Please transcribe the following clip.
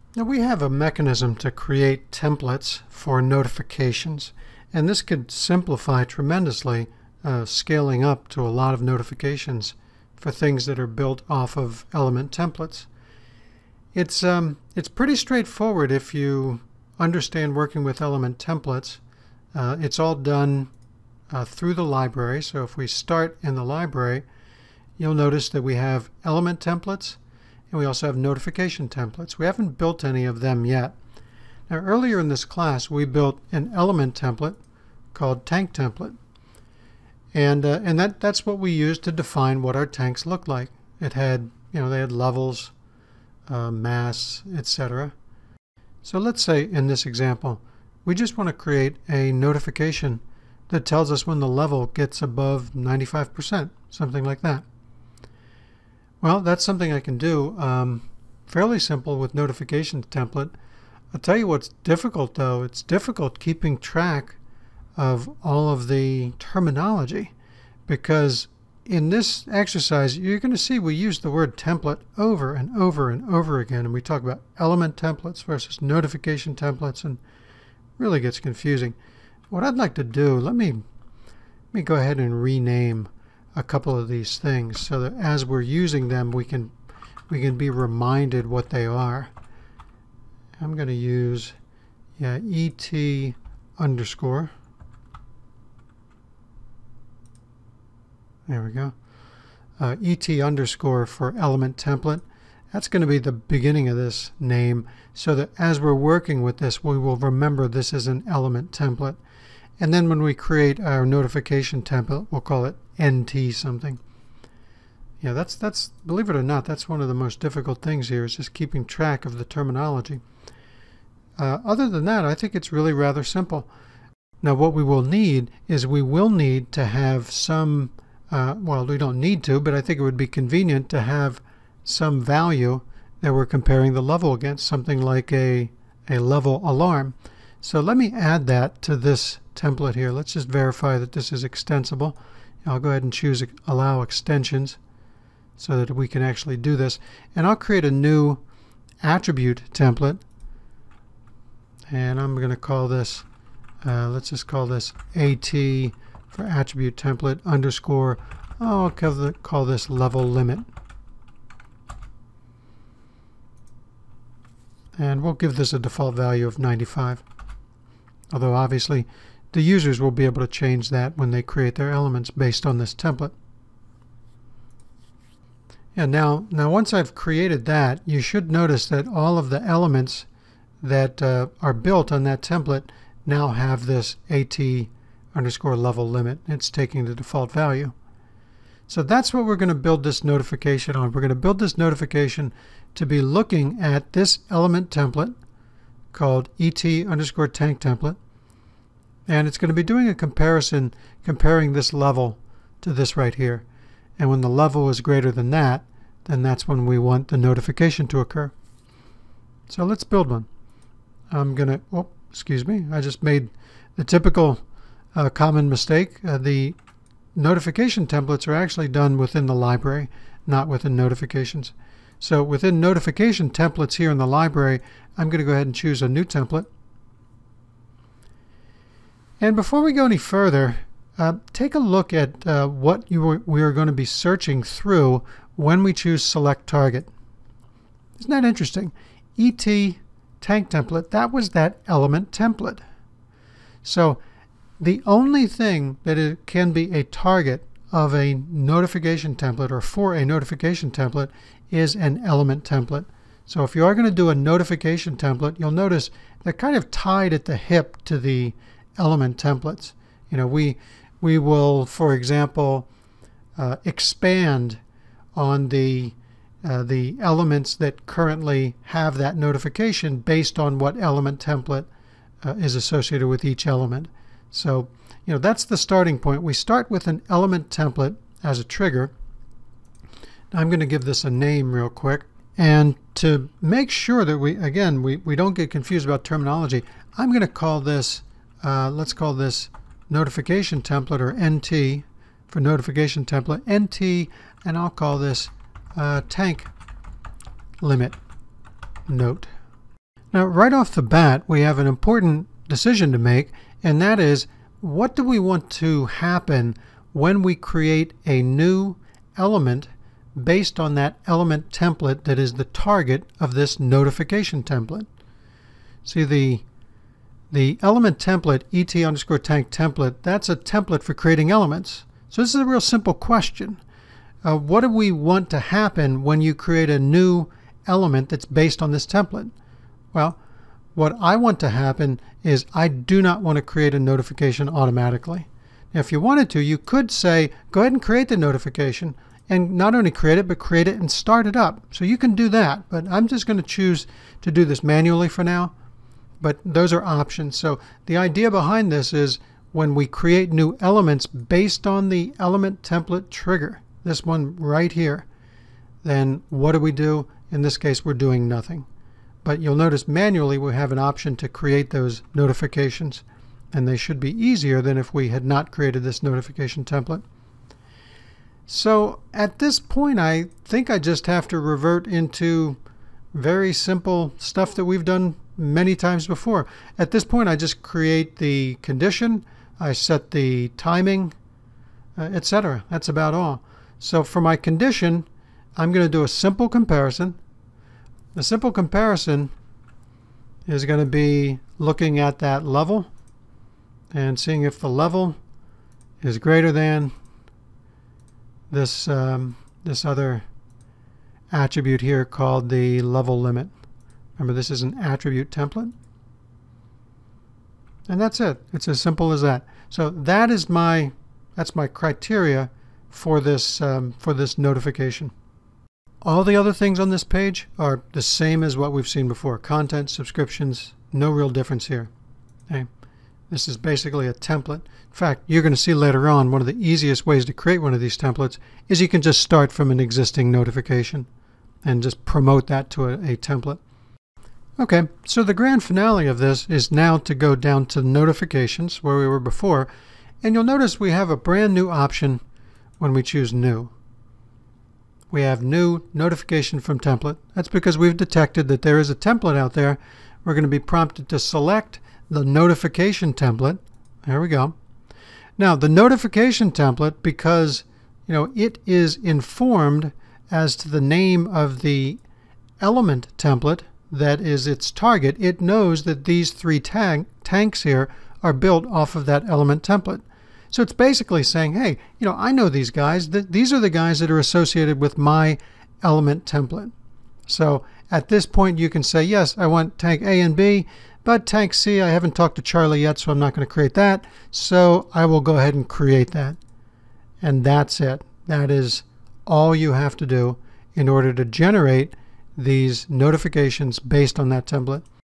Now we have a mechanism to create templates for notifications, and this could simplify tremendously scaling up to a lot of notifications for things that are built off of element templates. It's pretty straightforward if you understand working with element templates. It's all done through the library. So if we start in the library, you'll notice that we have element templates and we also have notification templates. We haven't built any of them yet. Now earlier in this class we built an element template called tank template. And that's what we used to define what our tanks look like. It had, they had levels, mass, etc. So let's say in this example, we just want to create a notification that tells us when the level gets above 95%, something like that. Well, that's something I can do. Fairly simple with notification template. I'll tell you what's difficult though. It's difficult keeping track of all of the terminology, because in this exercise you're going to see we use the word template over and over and over again, and we talk about element templates versus notification templates, and really gets confusing. What I'd like to do, let me go ahead and rename a couple of these things so that as we're using them we can be reminded what they are. I'm going to use ET underscore. There we go. ET underscore for element template. That's going to be the beginning of this name so that as we're working with this we will remember this is an element template. And then when we create our notification template, we'll call it NT something. Yeah, that's believe it or not, that's one of the most difficult things here, is just keeping track of the terminology. Other than that, I think it's really rather simple. Now what we will need is we will need to have some, well, we don't need to, but I think it would be convenient to have some value that we're comparing the level against, something like a level alarm. So let me add that to this template here. Let's just verify that this is extensible. I'll go ahead and choose allow extensions so that we can actually do this. And I'll create a new attribute template. And I'm going to call this, let's just call this AT for attribute template underscore. I'll call this level limit. And we'll give this a default value of 95. Although obviously the users will be able to change that when they create their elements based on this template. And now once I've created that, you should notice that all of the elements that are built on that template now have this AT underscore level limit. It's taking the default value. So that's what we're going to build this notification on. We're going to build this notification to be looking at this element template called ET underscore tank template, and it's going to be doing a comparison, comparing this level to this right here. And when the level is greater than that, then that's when we want the notification to occur. So let's build one. I'm going to, oh, excuse me, I just made the typical common mistake. The notification templates are actually done within the library, not within notifications. So within notification templates here in the library, I'm going to go ahead and choose a new template. And before we go any further, take a look at what we are going to be searching through when we choose select target. Isn't that interesting? ET tank template, that was that element template. So the only thing that it can be a target of a notification template or for a notification template is an element template. So if you are going to do a notification template, you'll notice they're kind of tied at the hip to the element templates. We will, for example, expand on the elements that currently have that notification based on what element template is associated with each element. So that's the starting point. We start with an element template as a trigger. Now I'm going to give this a name real quick, and to make sure that we don't get confused about terminology, I'm going to call this let's call this notification template, or NT for notification template, NT, and I'll call this tank limit note. Now, right off the bat, we have an important decision to make, and that is, what do we want to happen when we create a new element based on that element template that is the target of this notification template? See, the element template, et_tank template, that's a template for creating elements. So this is a real simple question. What do we want to happen when you create a new element that's based on this template? Well, what I want to happen is I do not want to create a notification automatically. Now, if you wanted to, you could say, go ahead and create the notification, and not only create it, but create it and start it up. So you can do that, but I'm just going to choose to do this manually for now. But those are options. So the idea behind this is when we create new elements based on the element template trigger, this one right here, then what do? In this case, we're doing nothing. But you'll notice manually we have an option to create those notifications, and they should be easier than if we had not created this notification template. So at this point, I think I just have to revert into very simple stuff that we've done many times before. At this point, I just create the condition, I set the timing, etc. That's about all. So for my condition, I'm going to do a simple comparison. The simple comparison is going to be looking at that level and seeing if the level is greater than this other attribute here called the level limit. Remember, this is an attribute template. And that's it. It's as simple as that. So that's my criteria for this notification. All the other things on this page are the same as what we've seen before. Content, subscriptions, no real difference here. Okay? This is basically a template. In fact, you're going to see later on one of the easiest ways to create one of these templates is you can just start from an existing notification and just promote that to a template. Okay, so the grand finale of this is now to go down to notifications where we were before, and you'll notice we have a brand new option when we choose new. We have new notification from template. That's because we've detected that there is a template out there. We're going to be prompted to select the notification template. There we go. Now the notification template, because it is informed as to the name of the element template that is its target, it knows that these three tanks here are built off of that element template. So it's basically saying, hey, I know these guys. These are the guys that are associated with my element template. So at this point, you can say, yes, I want tank A and B, but tank C, I haven't talked to Charlie yet, so I'm not going to create that. So I will go ahead and create that. And that's it. That is all you have to do in order to generate these notifications based on that template.